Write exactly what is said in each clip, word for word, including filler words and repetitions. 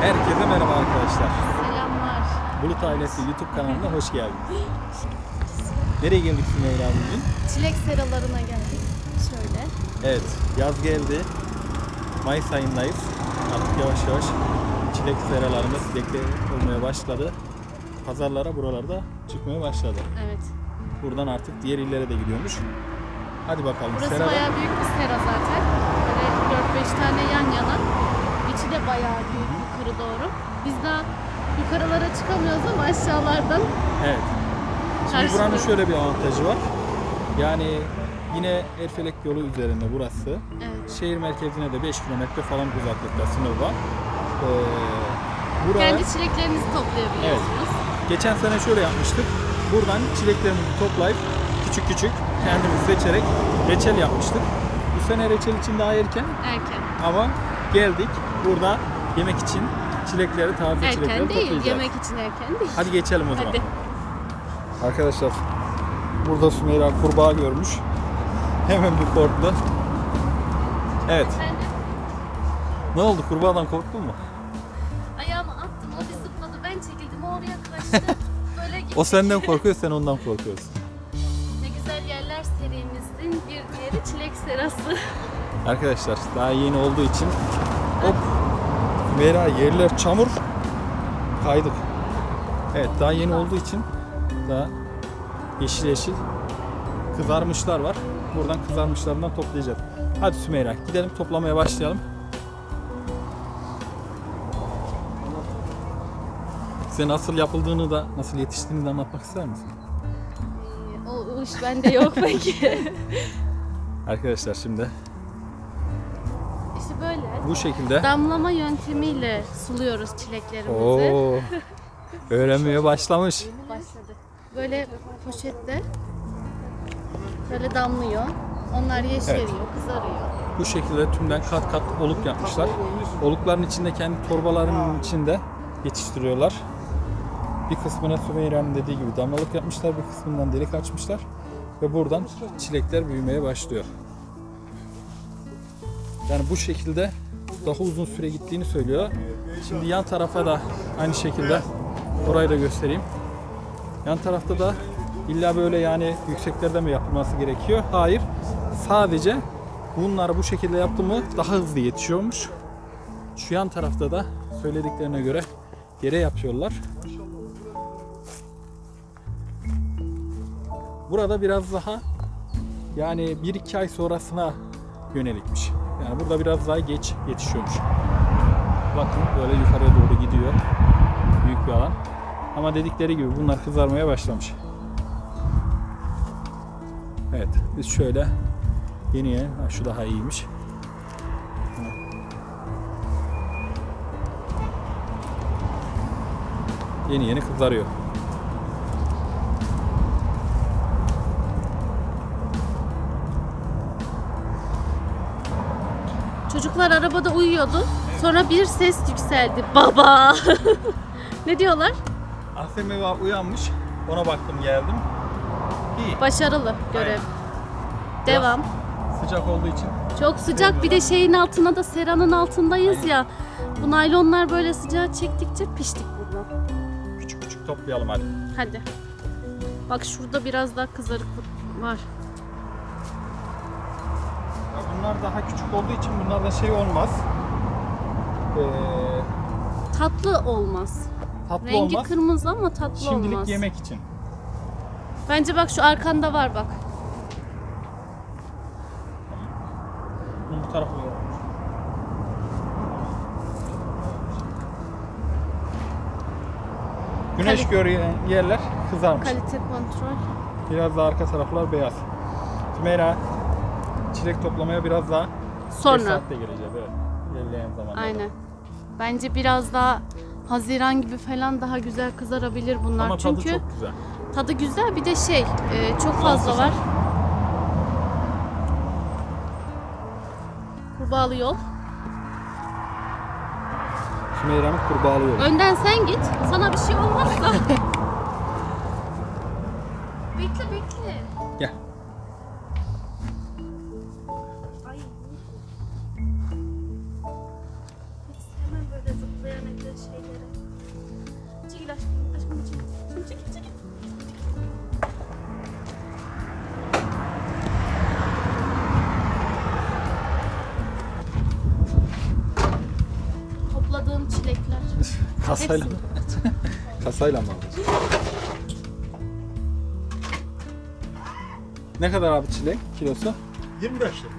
Herkese merhaba arkadaşlar. Selamlar. Bulut Ailesi YouTube kanalına hoş geldiniz. Nereye geldik Sümeyra bugün? Çilek seralarına geldik. Şöyle. Evet, yaz geldi. Mayıs ayındayız. Artık yavaş yavaş çilek seralarında çilekler olmaya başladı. Pazarlara buralarda çıkmaya başladı. Evet. Buradan artık diğer illere de gidiyormuş. Hadi bakalım. Burası Serada... bayağı büyük bir sera zaten. Böyle dört beş tane yan yana. İçi de bayağı büyük yukarı doğru. Biz daha yukarılara çıkamıyoruz ama aşağılardan. Evet. Şimdi buranın şöyle bir avantajı var. Yani yine Erfelek yolu üzerinde burası. Evet. Şehir merkezine de beş kilometre falan uzaklıkta sınır var. Ee, buraya... Kendi çileklerinizi toplayabiliyorsunuz. Evet. Geçen sene şöyle yapmıştık. Buradan çileklerimizi toplayıp küçük küçük kendimiz seçerek reçel yapmıştık. Bu sene reçel için daha erken. Erken. Ama geldik burada yemek için çilekleri, taze çilekleri Erken değil, toplayacağız. yemek için erken değil. Hadi geçelim o zaman. Hadi. Arkadaşlar burada Sümeyra kurbağa görmüş. Hemen bir korktu. Evet. Efendim? Ne oldu? Kurbağadan korktun mu? Ayağımı attım, o bir zıpladı, ben çekildim, o oraya kaçtı. Böyle gitti. O senden korkuyor, sen ondan korkuyorsun. Ne güzel yerler serimizin bir diğeri çilek serası. Arkadaşlar daha yeni olduğu için hop Sümeyra yerler çamur kaydık. Evet daha yeni olduğu için daha yeşil yeşil kızarmışlar var. Buradan kızarmışlarından toplayacağız. Hadi Sümeyra gidelim toplamaya başlayalım. Size nasıl yapıldığını da nasıl yetiştiğini de anlatmak ister misin? O, o iş bende yok peki. Arkadaşlar şimdi İşte böyle. bu şekilde. Damlama yöntemiyle suluyoruz çileklerimizi. Oo, öğrenmeye başlamış. Başladık. Böyle poşette böyle damlıyor. Onlar yeşeriyor, Evet. kızarıyor. Bu şekilde tümden kat kat oluk yapmışlar. Olukların içinde kendi torbalarının içinde yetiştiriyorlar. Bir kısmına Sümeyra'nın dediği gibi damlalık yapmışlar, bir kısmından delik açmışlar ve buradan çilekler büyümeye başlıyor. Yani bu şekilde daha uzun süre gittiğini söylüyor. Şimdi yan tarafa da aynı şekilde orayı da göstereyim. Yan tarafta da illa böyle yani yükseklerde mi yapılması gerekiyor? Hayır. Sadece bunları bu şekilde yaptı mı daha hızlı yetişiyormuş. Şu yan tarafta da söylediklerine göre yere yapıyorlar. Burada biraz daha yani bir iki ay sonrasına yönelikmiş. Yani burada biraz daha geç yetişiyormuş. Bakın böyle yukarıya doğru gidiyor. Büyük bir alan. Ama dedikleri gibi bunlar kızarmaya başlamış. Evet biz şöyle yeni yeni, ha, şu daha iyiymiş. Yeni yeni kızarıyor. Çocuklar arabada uyuyordu. Sonra bir ses yükseldi. Baba! Ne diyorlar? Asema uyanmış. Ona baktım geldim. İyi. Başarılı görev. Aynen. Devam. Sıcak olduğu için. Çok sıcak, bir de şeyin altına da seranın altındayız Aynen. ya. Bu naylonlar böyle sıcağı çektikçe piştik buradan. Küçük küçük toplayalım hadi. Hadi. Bak şurada biraz daha kızarıklık var. Ya bunlar daha küçük olduğu için bunlarda şey olmaz. Ee, Tatlı olmaz. tatlı Rengi olmaz. kırmızı ama tatlı Şimdilik olmaz. yemek için. Bence bak şu arkanda var bak. Bu tarafa doğru. Güneş Kalite- gören yerler kızarmış. Kalite kontrol. Biraz da arka taraflar beyaz. Sümeyra çilek toplamaya biraz daha beş Sonra. saatte geleceğiz. Evet. İlerleyen zamanlarda. Aynen. Bence biraz daha Haziran gibi falan daha güzel kızarabilir bunlar. Ama tadı Çünkü çok güzel. tadı güzel, bir de şey e, çok fazla Lansız. var. Kurbağalı yol. Sümeyra'nın kurbağalı yolu. Önden sen git. Sana bir şey olmazsa. Bekle bekle. Gel. Ay. Hiç sevmem böyle zıplayan ateş. Çekil aşkım. Aşkım çekil. Çekil çekil. Topladığım çilekler. Kasayla mı? Kasayla mı aldın? Ne kadar abi çilek kilosu? yirmi beş lira.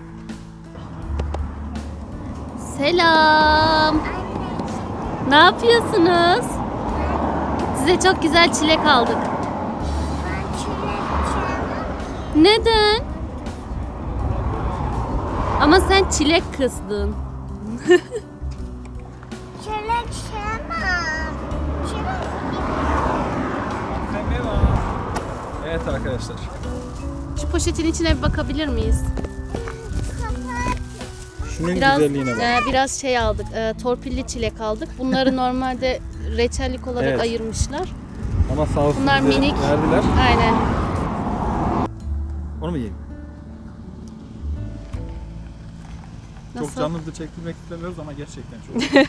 Selam. Ne yapıyorsunuz? Size çok güzel çilek aldık. Neden? Ama sen çilek kızdın. Çilek sevmem. Çilek Evet arkadaşlar. Şu poşetin içine bir bakabilir miyiz? Şunun Biraz güzelliğine bak. e, biraz şey aldık. E, torpilli çilek aldık. Bunları normalde reçellik olarak Evet. ayırmışlar. Ama sağ olsun Bunlar bize minik. verdiler. Aynen. Onu mu yiyelim? Çok Nasıl? canlı da çektirmek istemiyoruz ama gerçekten çok.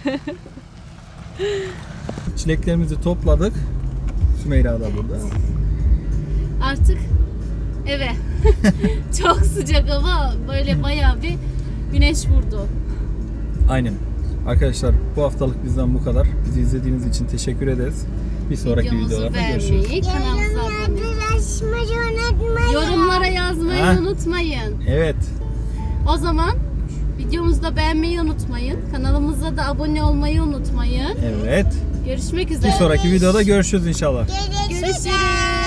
Çileklerimizi topladık. Sümeyra da burada. Artık eve. Çok sıcak ama böyle bayağı bir güneş vurdu. Aynen. Arkadaşlar bu haftalık bizden bu kadar. Bizi izlediğiniz için teşekkür ederiz. Bir sonraki Videomuzu videolarda görüşürüz. beğenmeyi, kanalımıza abone Uğraşmayı unutmayın. Yorumlara yazmayı Ha. unutmayın. Evet. O zaman videomuzu da beğenmeyi unutmayın. Kanalımıza da abone olmayı unutmayın. Evet. Görüşmek Bir üzere. sonraki videoda görüşürüz inşallah. Görüşürüz. Görüşürüz.